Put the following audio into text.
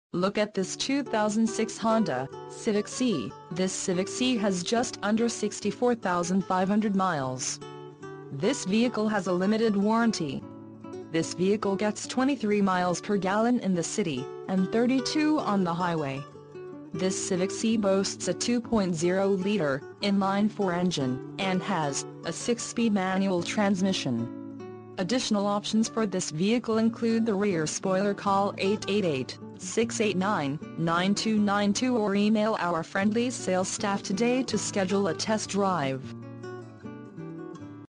Look at this 2006 Honda Civic C. This Civic C has just under 64,500 miles. This vehicle has a limited warranty. This vehicle gets 23 miles per gallon in the city, and 32 on the highway. This Civic C boasts a 2.0-liter inline-4 engine, and has a 6-speed manual transmission. Additional options for this vehicle include the rear spoiler. Call 888-689-9292 or email our friendly sales staff today to schedule a test drive.